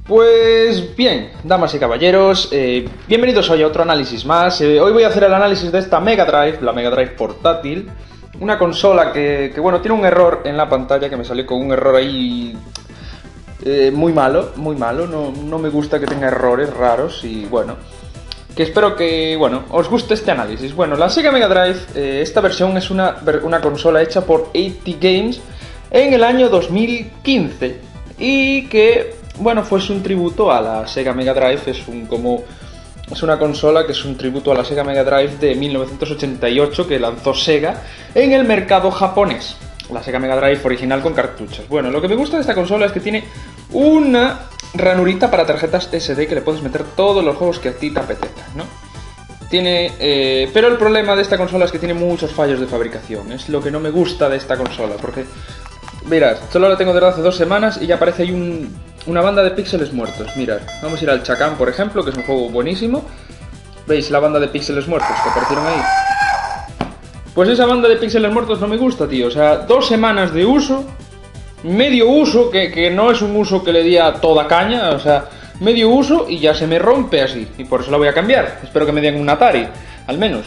Pues bien, damas y caballeros, bienvenidos hoy a otro análisis más. Hoy voy a hacer el análisis de esta Mega Drive, la Mega Drive portátil. Una consola que bueno, tiene un error en la pantalla, que me salió con un error ahí muy malo, no me gusta que tenga errores raros y bueno, que espero que, bueno, os guste este análisis. Bueno, la Sega Mega Drive, esta versión es una consola hecha por 80 Games en el año 2015 y que, bueno, fue un tributo a la Sega Mega Drive. Es una consola que es un tributo a la Sega Mega Drive de 1988 que lanzó Sega en el mercado japonés. La Sega Mega Drive original con cartuchos. Bueno, lo que me gusta de esta consola es que tiene una ranurita para tarjetas SD que le puedes meter todos los juegos que a ti te apetezcan, ¿no? Pero el problema de esta consola es que tiene muchos fallos de fabricación. Es lo que no me gusta de esta consola, porque mirad, solo la tengo desde hace 2 semanas y ya aparece ahí una banda de píxeles muertos. Mirad, vamos a ir al Chacan, por ejemplo, que es un juego buenísimo. ¿Veis la banda de píxeles muertos que aparecieron ahí? Pues esa banda de píxeles muertos no me gusta, tío. O sea, 2 semanas de uso, medio uso, que no es un uso que le di a toda caña, o sea, medio uso y ya se me rompe así. Y por eso la voy a cambiar. Espero que me den un Atari, al menos.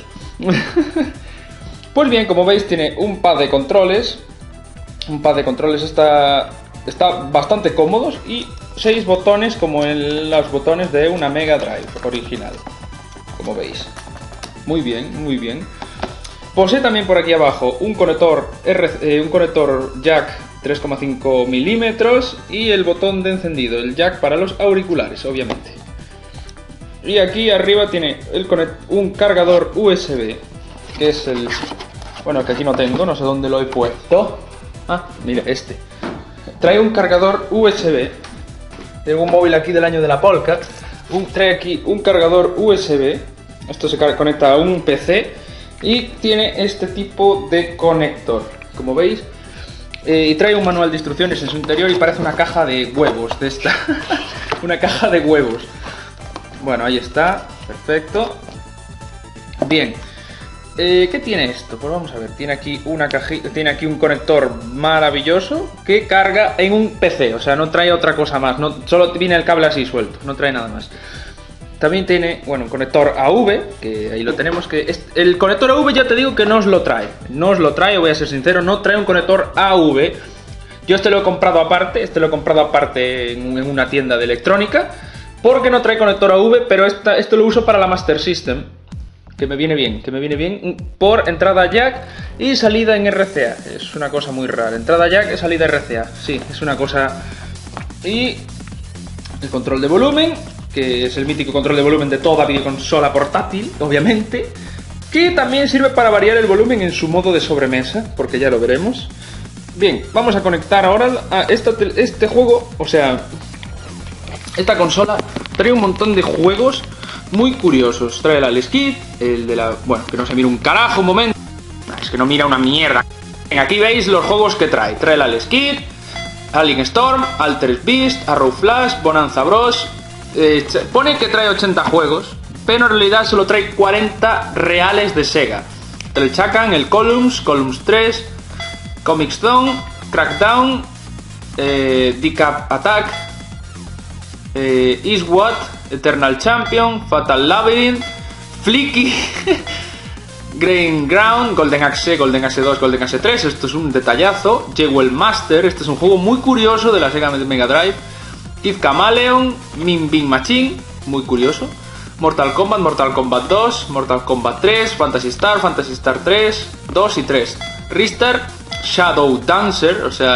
Pues bien, como veis, tiene un pad de controles. Está bastante cómodos y 6 botones como en los botones de una Mega Drive original, como veis. Muy bien, muy bien. Posee también por aquí abajo un conector jack 3,5 milímetros y el botón de encendido, el jack para los auriculares, obviamente. Y aquí arriba tiene un cargador USB, que es el... Bueno, que aquí no tengo, no sé dónde lo he puesto. Ah, mira, este. Trae un cargador USB. Tengo un móvil aquí del año de la Polka. Trae aquí un cargador USB. Esto se conecta a un PC. Y tiene este tipo de conector, como veis. Y trae un manual de instrucciones en su interior y parece una caja de huevos de esta. Una caja de huevos. Bueno, ahí está. Perfecto. Bien. ¿Qué tiene esto? Pues vamos a ver, tiene aquí una cajita, tiene aquí un conector maravilloso que carga en un PC, o sea, no trae otra cosa más, solo viene el cable así suelto, no trae nada más. También tiene, bueno, un conector AV, que ahí lo tenemos, el conector AV ya te digo que no os lo trae, voy a ser sincero, no trae un conector AV. Yo este lo he comprado aparte, en una tienda de electrónica, porque no trae conector AV, pero esto lo uso para la Master System. Que me viene bien, por entrada jack y salida en RCA. Es una cosa muy rara. Entrada jack y salida RCA. Sí, es una cosa. Y el control de volumen, que es el mítico control de volumen de toda videoconsola portátil, obviamente. Que también sirve para variar el volumen en su modo de sobremesa, porque ya lo veremos. Bien, vamos a conectar ahora a este juego. O sea, esta consola trae un montón de juegos muy curiosos. Trae el Alex Kidd, el de la... Bueno, que no se mira un carajo, un momento. Es que no mira una mierda. Aquí veis los juegos que trae. Trae el Alex Kidd, Alien Storm, Altered Beast, Arrow Flash, Bonanza Bros. Pone que trae 80 juegos, pero en realidad solo trae 40 reales de Sega. El Chacan, el Columns 3, Comic Zone, Crackdown, Decap Attack, Eastwood, Eternal Champion, Fatal Labyrinth, Flicky, Grain Ground, Golden Axe 2, Golden Axe 3, esto es un detallazo. Jewel Master, este es un juego muy curioso de la Sega Mega Drive. Kid Chameleon, Min Bean Machine, muy curioso. Mortal Kombat 2, Mortal Kombat 3, Phantasy Star 3, 2 y 3. Ristar, Shadow Dancer, o sea,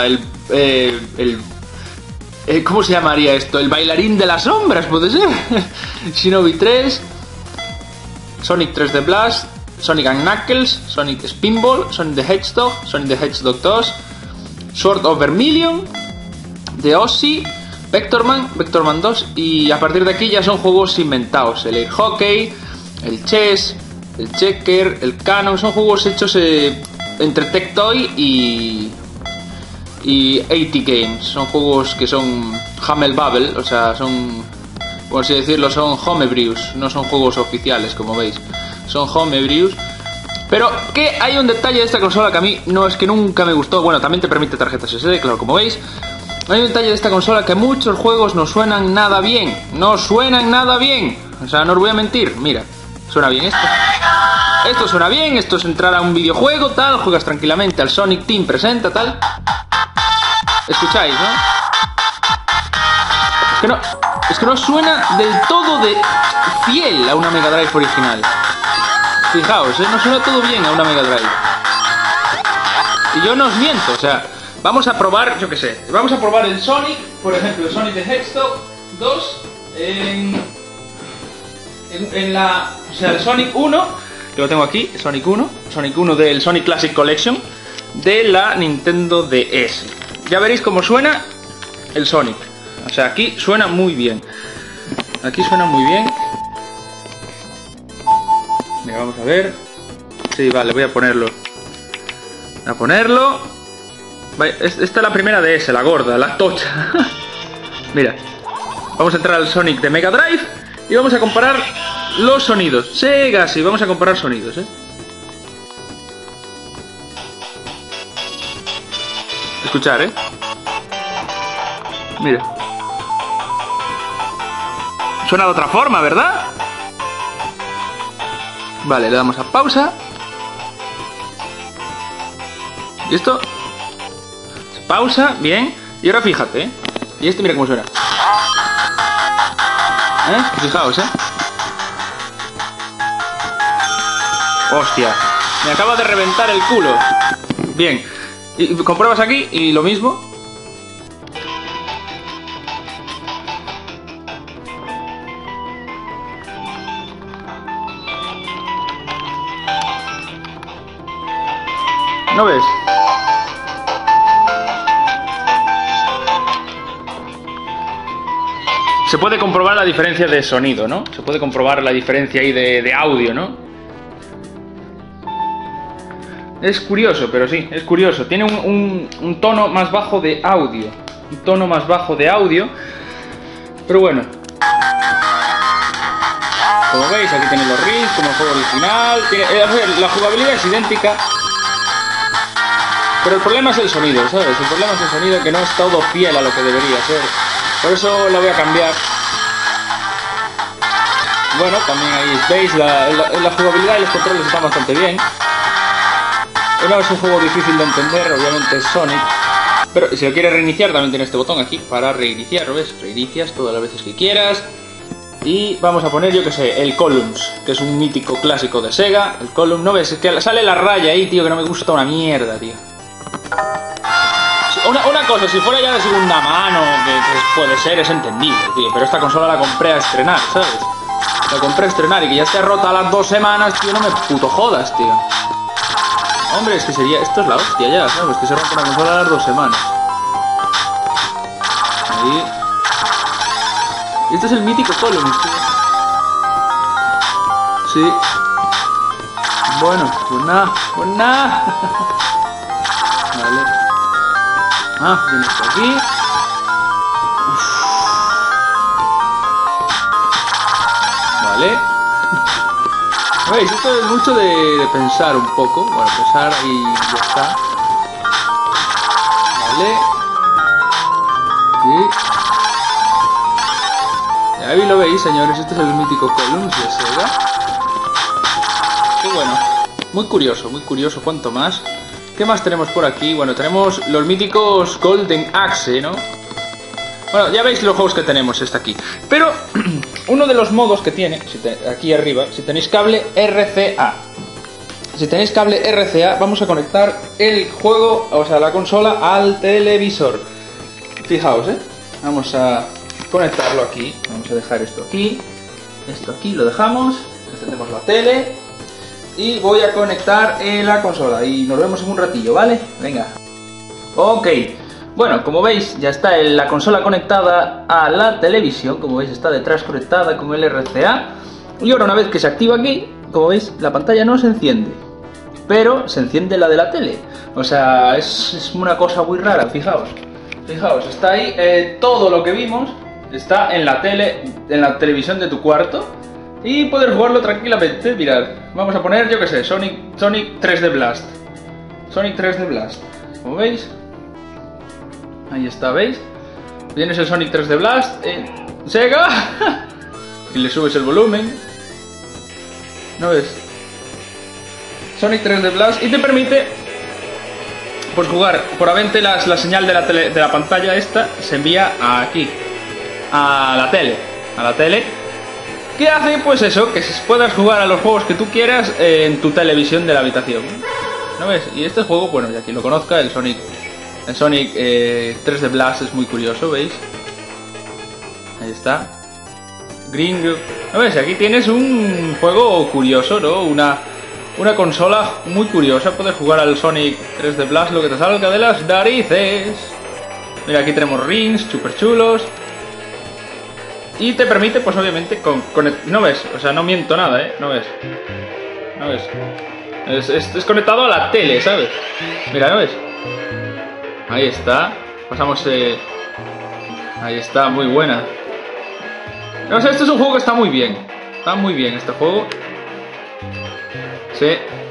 ¿cómo se llamaría esto? El bailarín de las sombras, puede ser. Shinobi 3, Sonic 3D Blast, Sonic and Knuckles, Sonic Spinball, Sonic the Hedgehog 2, Sword of Vermilion, The Ozzy, Vectorman 2, y a partir de aquí ya son juegos inventados. El Air Hockey, el Chess, el Checker, el Canon, son juegos hechos entre Tectoy y 80 Games. Son juegos que son Hamel Bubble, o sea, son, por así decirlo, son homebrews, no son juegos oficiales, como veis, son homebrews. Pero que hay un detalle de esta consola que a mí no es que nunca me gustó. Bueno, también te permite tarjetas SD, claro, como veis. Hay un detalle de esta consola que muchos juegos no suenan nada bien. No suenan nada bien. O sea, no os voy a mentir. Mira, suena bien esto. Esto suena bien, esto es entrar a un videojuego, tal. Juegas tranquilamente al Sonic Team Presenta, tal. Escucháis, ¿no? Es que no suena del todo de fiel a una Mega Drive original. Fijaos, no suena todo bien a una Mega Drive. Y yo no os miento, o sea, vamos a probar, yo qué sé, vamos a probar el Sonic, por ejemplo, el Sonic de Hedgehog 2 en la, o sea, el Sonic 1, que lo tengo aquí, Sonic 1 del Sonic Classic Collection de la Nintendo DS. Ya veréis cómo suena el Sonic. O sea, aquí suena muy bien. Aquí suena muy bien. Mira, vamos a ver. Sí, vale, voy a ponerlo. Voy a ponerlo. Esta es la primera DS, la gorda, la tocha. Mira. Vamos a entrar al Sonic de Mega Drive y vamos a comparar los sonidos. Sega, sí, vamos a comparar sonidos, Escuchar, Mira. Suena de otra forma, ¿verdad? Vale, le damos a pausa. ¿Y esto? Pausa, bien. Y ahora fíjate, Y este mira cómo suena. Fijaos, Hostia, me acaba de reventar el culo. Bien. Y compruebas aquí y lo mismo. ¿No ves? Se puede comprobar la diferencia de sonido, ¿no? Se puede comprobar la diferencia ahí de audio, ¿no? Es curioso, pero sí, es curioso. Tiene un tono más bajo de audio. Un tono más bajo de audio. Pero bueno. Como veis, aquí tenéis los rings, como el juego original. La jugabilidad es idéntica. Pero el problema es el sonido, ¿sabes? El problema es el sonido, que no es todo fiel a lo que debería ser. Por eso la voy a cambiar. Bueno, también ahí veis la jugabilidad y los controles están bastante bien. No es un juego difícil de entender, obviamente es Sonic. Pero si lo quieres reiniciar también tiene este botón aquí para reiniciar, ¿ves? Reinicias todas las veces que quieras. Y vamos a poner, yo que sé, el Columns, que es un mítico clásico de Sega. El Column, ¿no ves? Es que sale la raya ahí, tío, que no me gusta una mierda, tío. Una cosa, si fuera ya de segunda mano, que puede ser, es entendible, tío. Pero esta consola la compré a estrenar, ¿sabes? La compré a estrenar y que ya esté rota a las 2 semanas, tío, no me puto jodas, tío. Hombre, es que sería... Esto es la hostia ya, ¿sabes? Que se rompe una consola a las 2 semanas. Ahí. Y este es el mítico Columns, tío. Sí. Bueno, pues nada, pues nada. Vale. Viene esto aquí. Uf. Vale. ¿Veis? Esto es mucho de pensar un poco. Bueno, pensar y ya está. Vale. Y ahí lo veis, señores. Este es el mítico Columns de Sega. Qué bueno. Muy curioso, cuanto más. ¿Qué más tenemos por aquí? Bueno, tenemos los míticos Golden Axe, ¿no? Bueno, ya veis los juegos que tenemos, está aquí. Pero uno de los modos que tiene, aquí arriba, si tenéis cable RCA. Si tenéis cable RCA, vamos a conectar el juego, o sea, la consola al televisor. Fijaos, Vamos a conectarlo aquí. Vamos a dejar esto aquí lo dejamos. Encendemos la tele. Y voy a conectar la consola. Y nos vemos en un ratillo, ¿vale? Venga. Ok. Bueno, como veis, ya está la consola conectada a la televisión. Como veis, está detrás conectada con el RCA. Y ahora, una vez que se activa aquí, como veis, la pantalla no se enciende. Pero se enciende la de la tele. O sea, es una cosa muy rara, fijaos. Fijaos, está ahí todo lo que vimos. Está en la tele, en la televisión de tu cuarto. Y poder jugarlo tranquilamente. Mirad, vamos a poner, yo que sé, Sonic 3D Blast. Sonic 3D Blast. Como veis, ahí está, ¿veis? Tienes el Sonic 3D Blast en Sega y le subes el volumen. ¿No ves? Sonic 3D Blast y te permite pues jugar. Por avente la señal de la pantalla esta se envía aquí, a la tele. ¿Qué hace? Pues eso, que puedas jugar a los juegos que tú quieras en tu televisión de la habitación. ¿No ves? Y este juego, bueno, ya quien lo conozca, el Sonic 3D Blast es muy curioso, ¿veis? Ahí está. Green. ¿No ves? Aquí tienes un juego curioso, ¿no? Una consola muy curiosa. Puedes jugar al Sonic 3D Blast lo que te salga de las narices. Mira, aquí tenemos rings súper chulos. Y te permite, pues obviamente, ¿no ves? O sea, no miento nada, ¿eh? ¿No ves? ¿No ves? Es conectado a la tele, ¿sabes? Mira, ¿no ves? Ahí está. Pasamos... Ahí está, muy buena. No sé, este es un juego que está muy bien. Está muy bien este juego. Sí.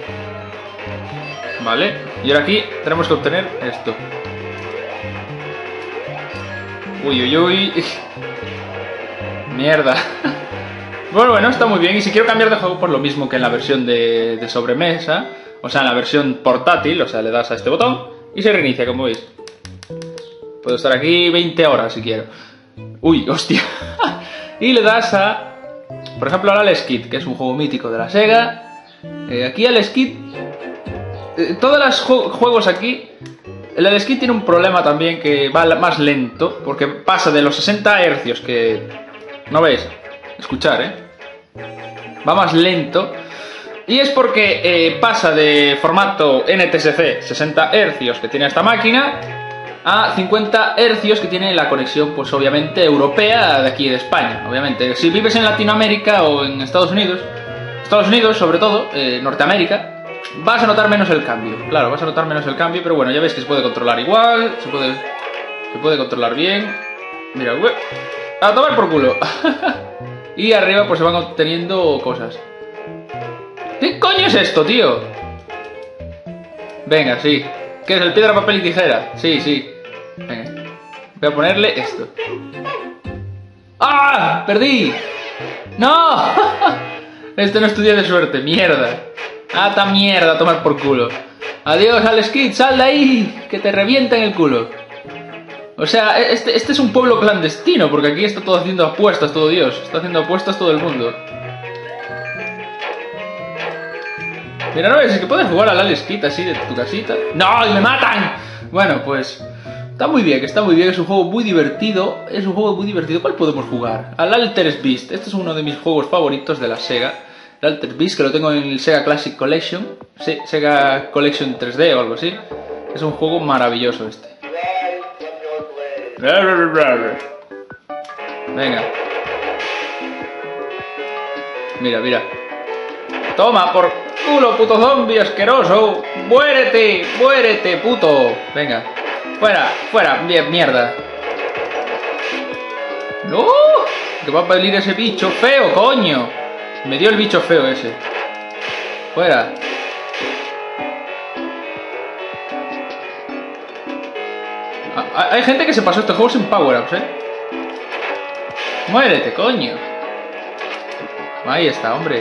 Vale. Y ahora aquí tenemos que obtener esto. Uy, uy, uy. Mierda. Bueno, está muy bien. Y si quiero cambiar de juego, por lo mismo que en la versión de sobremesa, o sea, en la versión portátil, o sea, le das a este botón y se reinicia, como veis. Puedo estar aquí 20 horas si quiero. Uy, hostia. Y le das a... Por ejemplo, ahora al Skid, que es un juego mítico de la Sega. Aquí al Skid... todos los juegos aquí... El Skid tiene un problema también, que va más lento, porque pasa de los 60 Hz que... ¿No veis? Escuchar, va más lento. Y es porque pasa de formato NTSC 60 Hz que tiene esta máquina a 50 Hz que tiene la conexión, pues obviamente europea, de aquí de España. Obviamente, si vives en Latinoamérica o en Estados Unidos sobre todo, Norteamérica, vas a notar menos el cambio. Claro, vas a notar menos el cambio, pero bueno, ya veis que se puede controlar igual, se puede controlar bien. Mira, a tomar por culo. Y arriba pues se van obteniendo cosas. ¿Qué coño es esto, tío? Venga, sí. ¿Qué es el piedra, papel y tijera? Sí, sí. Venga. Voy a ponerle esto. ¡Ah! ¡Perdí! ¡No! Este no es tu día de suerte, mierda. ¡Ata mierda a tomar por culo! ¡Adiós, al Skid! ¡Sal de ahí! ¡Que te revienta en el culo! O sea, este es un pueblo clandestino, porque aquí está todo haciendo apuestas, todo Dios. Está haciendo apuestas todo el mundo. Mira, ¿no ves? Es que puedes jugar al Alex Kidd así de tu casita. ¡No! ¡Y me matan! Bueno, pues... Está muy bien, es un juego muy divertido. ¿Cuál podemos jugar? Al Altered Beast. Este es uno de mis juegos favoritos de la Sega. El Altered Beast, que lo tengo en el Sega Classic Collection. Sí, Sega Collection 3D o algo así. Es un juego maravilloso este. Venga. Mira, mira. Toma por culo, puto zombie asqueroso. Muérete, muérete, puto. Venga. Fuera, fuera, mierda. ¡No! Que va a venir ese bicho feo, coño. Me dio el bicho feo ese. Fuera. Hay gente que se pasó este juego sin power-ups, Muérete, coño. Ahí está, hombre.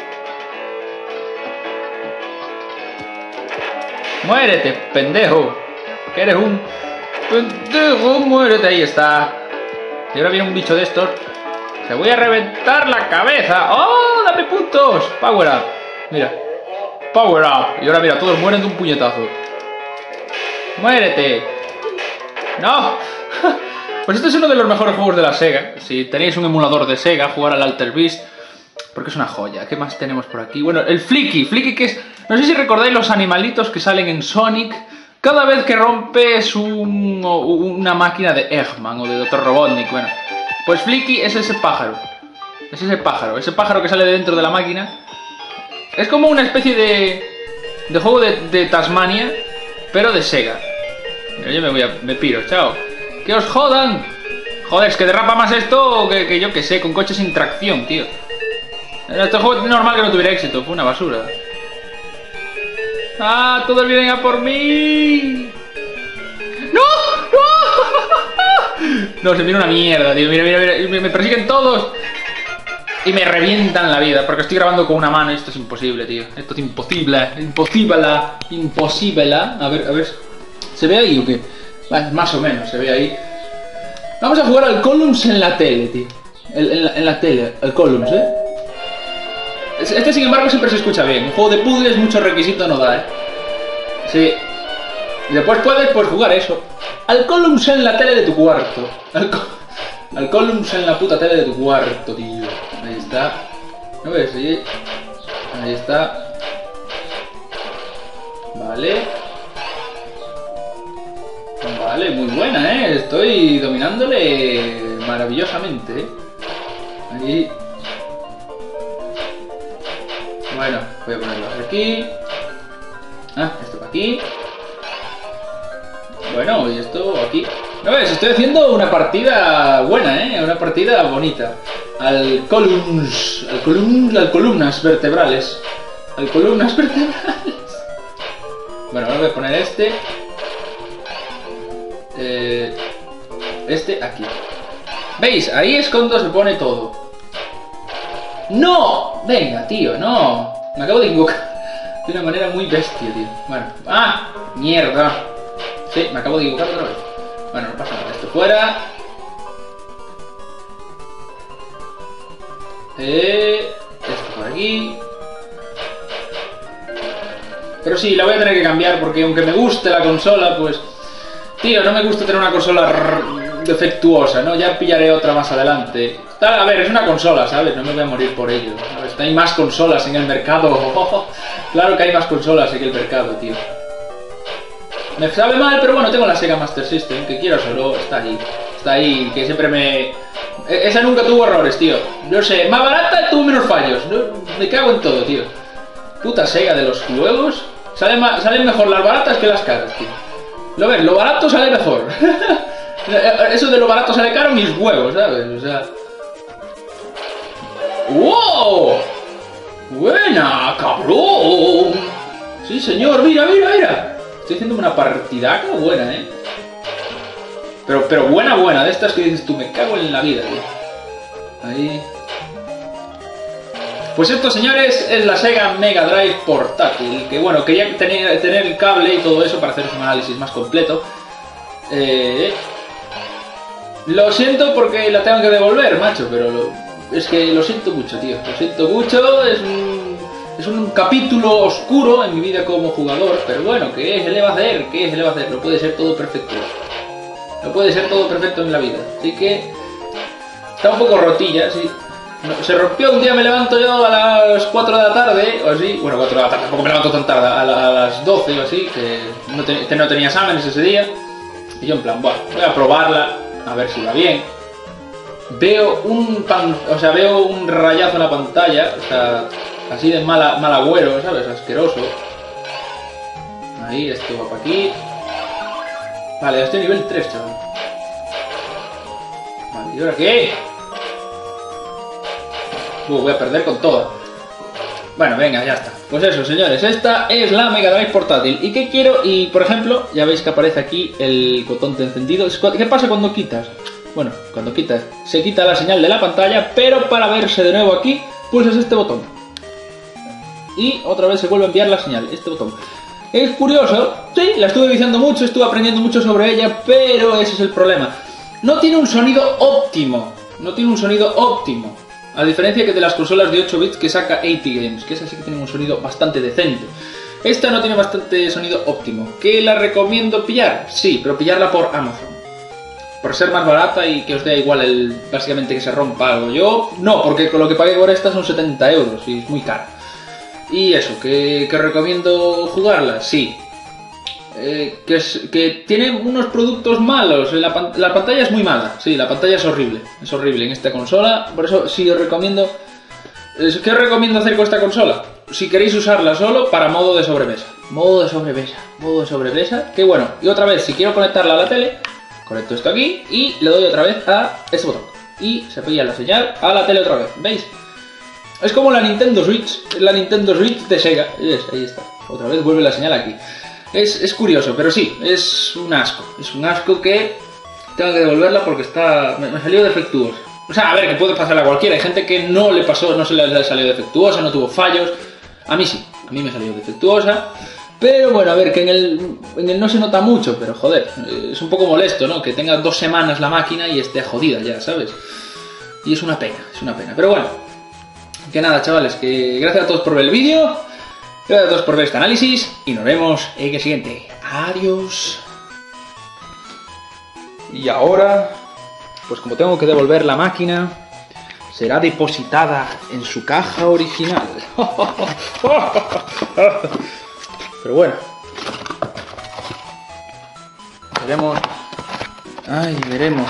Muérete, pendejo. Que eres un pendejo. Muérete, ahí está. Y ahora viene un bicho de estos. Te voy a reventar la cabeza. ¡Oh! ¡Dame puntos! Power-up. Mira. Power-up. Y ahora mira, todos mueren de un puñetazo. Muérete. ¡No! Pues este es uno de los mejores juegos de la Sega. Si tenéis un emulador de Sega, jugar al Altered Beast, porque es una joya. ¿Qué más tenemos por aquí? Bueno, el Flicky, que es... No sé si recordáis los animalitos que salen en Sonic cada vez que rompes una máquina de Eggman o de Dr. Robotnik. Bueno, pues Flicky es ese pájaro. Ese pájaro que sale de dentro de la máquina. Es como una especie de juego de Tasmania, pero de Sega. Yo me piro, chao. ¡Que os jodan! Joder, es que derrapa más esto que yo que sé, con coches sin tracción, tío. Este juego es normal que no tuviera éxito, fue una basura. ¡Ah! ¡Todos vienen a por mí! ¡No! ¡No! No, se mira una mierda, tío. Mira, mira, mira. Me persiguen todos. Y me revientan la vida, porque estoy grabando con una mano. Esto es imposible, tío. Esto es imposible. Imposible. A ver. ¿Se ve ahí o qué? Más o menos, se ve ahí. Vamos a jugar al Columns en la tele, tío. En la tele, al Columns, Este, sin embargo, siempre se escucha bien. Un juego de puzzles, mucho requisito no da, Sí. Y después puedes, pues, jugar eso. Al Columns en la tele de tu cuarto. Al Columns en la puta tele de tu cuarto, tío. Ahí está. ¿No ves? Sí. Ahí está. Vale. Vale, muy buena, Estoy dominándole maravillosamente, Ahí. Bueno, voy a ponerlo aquí. Esto para aquí. Bueno, y esto aquí. ¿No ves? Estoy haciendo una partida buena, Una partida bonita. Al columnas vertebrales. Al columnas vertebrales. Bueno, ahora voy a poner este. Este aquí. ¿Veis? Ahí es cuando se pone todo. ¡No! Venga, tío, no. Me acabo de equivocar. De una manera muy bestia, tío. Bueno. ¡Ah! ¡Mierda! Sí, me acabo de equivocar otra vez. Bueno, no pasa nada. Esto fuera. Esto por aquí. Pero sí, la voy a tener que cambiar porque aunque me guste la consola, pues... Tío, no me gusta tener una consola defectuosa, ¿no? Ya pillaré otra más adelante. A ver, es una consola, ¿sabes? No me voy a morir por ello, ¿sabes? Hay más consolas en el mercado. Claro que hay más consolas en el mercado, tío. Me sabe mal, pero bueno, tengo la Sega Master System, que quiero solo, está ahí. Está ahí, que siempre me... Esa nunca tuvo errores, tío. No sé, más barata tuvo menos fallos. No, me cago en todo, tío. Puta Sega de los juegos. Salen mejor las baratas que las caras, tío. Lo ves, lo barato sale mejor. Eso de lo barato sale caro, mis huevos, ¿sabes? O sea... ¡Wow! ¡Buena, cabrón! Sí, señor, mira, mira, mira. Estoy haciendo una partidaca buena, Pero buena, de estas que dices tú, me cago en la vida, tío. Ahí... Pues esto, señores, es la Sega Mega Drive portátil, que bueno, quería tener el cable y todo eso para haceros un análisis más completo. Lo siento porque la tengo que devolver, macho, pero es que lo siento mucho, tío. Lo siento mucho, es un capítulo oscuro en mi vida como jugador, pero bueno, ¿qué se le va a hacer? ¿Qué se le va a hacer? No puede ser todo perfecto. No puede ser todo perfecto en la vida. Así que está un poco rotilla, sí. Se rompió un día, me levanto yo a las 4 de la tarde, o así. Bueno, 4 de la tarde, tampoco me levanto tan tarde, a las 12 o así, que no tenía exámenes ese día. Y yo en plan, bueno, voy a probarla, a ver si va bien. Veo un rayazo en la pantalla, o sea, así de mal agüero, ¿sabes? Asqueroso. Ahí, esto va para aquí. Vale, estoy a nivel 3, chaval. Vale, ¿y ahora qué? Voy a perder con toda. Bueno, venga, ya está. Pues eso, señores, esta es la Mega Drive portátil. ¿Y qué quiero? Y, por ejemplo, ya veis que aparece aquí el botón de encendido. ¿Qué pasa cuando quitas? Bueno, cuando quitas, se quita la señal de la pantalla, pero para verse de nuevo aquí, pulsas este botón. Y otra vez se vuelve a enviar la señal, este botón. Es curioso, sí, la estuve viciando mucho, estuve aprendiendo mucho sobre ella, pero ese es el problema. No tiene un sonido óptimo. No tiene un sonido óptimo. A diferencia que de las consolas de 8 bits que saca 80 Games, que esas sí que tienen un sonido bastante decente. Esta no tiene bastante sonido óptimo. ¿Qué la recomiendo pillar? Sí, pero pillarla por Amazon. Por ser más barata y que os dé igual básicamente que se rompa algo. Yo no, porque con lo que pagué por esta son 70 euros y es muy cara. Y eso, que recomiendo jugarla, sí. Que tiene unos productos malos. La pantalla es muy mala, sí, la pantalla es horrible en esta consola. Por eso sí os recomiendo. ¿Qué os recomiendo hacer con esta consola? Si queréis usarla solo para modo de sobremesa. Modo de sobremesa. Que bueno, y otra vez, si quiero conectarla a la tele, conecto esto aquí y le doy otra vez a este botón. Y se pilla la señal a la tele otra vez, ¿veis? Es como la Nintendo Switch, de Sega. Ahí está, otra vez vuelve la señal aquí. Es curioso, pero sí, es un asco. Es un asco que tengo que devolverla porque me salió defectuosa. O sea, a ver, que puede pasarle a cualquiera. Hay gente que no le pasó, no se le salió defectuosa, no tuvo fallos. A mí sí, a mí me salió defectuosa. Pero bueno, a ver, que en el no se nota mucho, pero joder, es un poco molesto, ¿no? Que tenga 2 semanas la máquina y esté jodida ya, ¿sabes? Y es una pena, es una pena. Pero bueno, que nada, chavales, que gracias a todos por ver el vídeo, gracias a todos por ver este análisis y nos vemos en el siguiente. Adiós. Y ahora, pues como tengo que devolver la máquina, será depositada en su caja original. Pero bueno, veremos. Ay, veremos.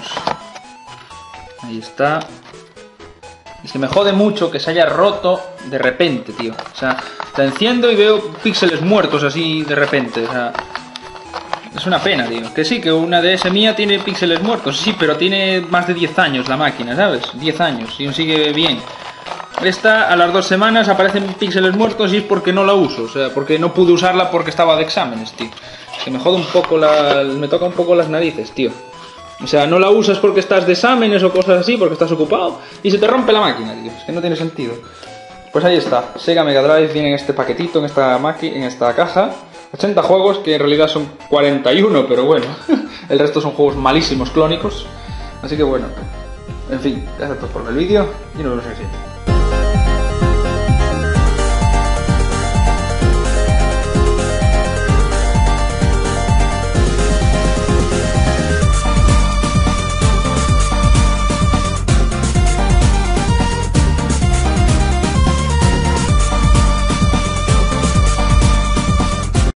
Ahí está. Es que me jode mucho que se haya roto de repente, tío. O sea, la enciendo y veo píxeles muertos así de repente. O sea, es una pena, tío. Que sí, que una DS mía tiene píxeles muertos, sí, pero tiene más de 10 años la máquina, ¿sabes? 10 años y aún sigue bien. Esta, a las 2 semanas aparecen píxeles muertos y es porque no la uso. O sea, porque no pude usarla porque estaba de exámenes, tío. Es que me jode un poco me toca un poco las narices, tío. O sea, no la usas porque estás de exámenes o cosas así, porque estás ocupado y se te rompe la máquina, tío. Es que no tiene sentido. Pues ahí está. Sega Mega Drive viene en este paquetito, en esta caja. 80 juegos, que en realidad son 41, pero bueno. El resto son juegos malísimos, clónicos. Así que bueno. En fin, gracias a todos por ver el vídeo y nos vemos en el siguiente.